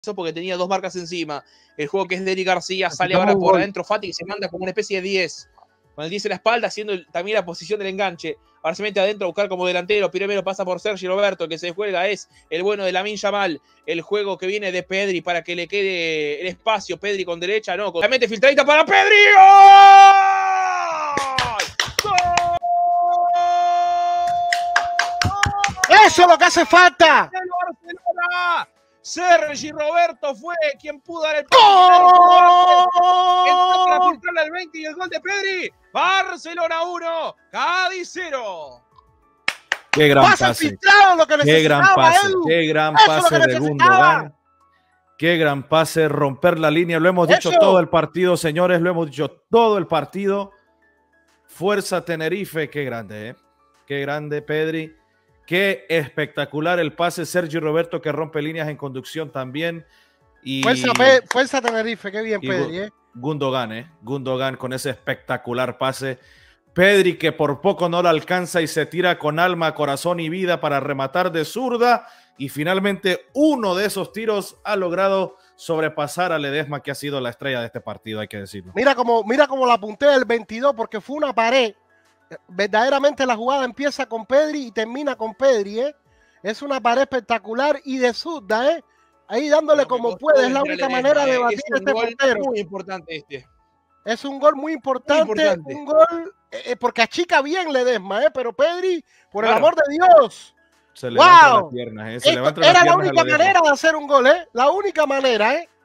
porque tenía dos marcas encima. El juego que es de Eric García sale ahora por adentro Fati, que se manda como una especie de 10. Con el 10 en la espalda, haciendo también la posición del enganche. Ahora se mete adentro a buscar como delantero. Primero pasa por Sergi Roberto, que se juega, es el bueno de Lamine Yamal. El juego que viene de Pedri para que le quede el espacio. Pedri con derecha, no. La mete filtradita para Pedri. ¡Gol! ¡Eso es lo que hace falta! ¡Barcelona! Sergi Roberto fue quien pudo dar el ¡Gol! para filtrarle al 20 y el gol de Pedri. Barcelona 1, Cádiz 0. Qué gran pase. Filtrado, lo que qué gran pase, Edu. qué gran pase de Gundogan. Qué gran pase, romper la línea. Lo hemos dicho todo el partido, señores. Lo hemos dicho todo el partido. Fuerza Tenerife. Qué grande, ¿eh? Qué grande, Pedri. Qué espectacular el pase. Sergi Roberto que rompe líneas en conducción también. Y fuerza Tenerife. Qué bien, Pedri, ¿eh? Gundogan con ese espectacular pase. Pedri que por poco no la alcanza y se tira con alma, corazón y vida para rematar de zurda. Y finalmente uno de esos tiros ha logrado sobrepasar a Ledesma, que ha sido la estrella de este partido, hay que decirlo. Mira cómo la puntea el 22, porque fue una pared. Verdaderamente la jugada empieza con Pedri y termina con Pedri, ¿eh? Es una pared espectacular y de zurda, ¿eh? Ahí dándole como puede. Es la única manera de batir a este portero. Muy importante este. Es un gol muy importante. Un gol porque achica bien Ledesma, pero Pedri, por el amor de Dios. Se levanta las piernas, se levanta las era piernas la única manera de hacer un gol, La única manera,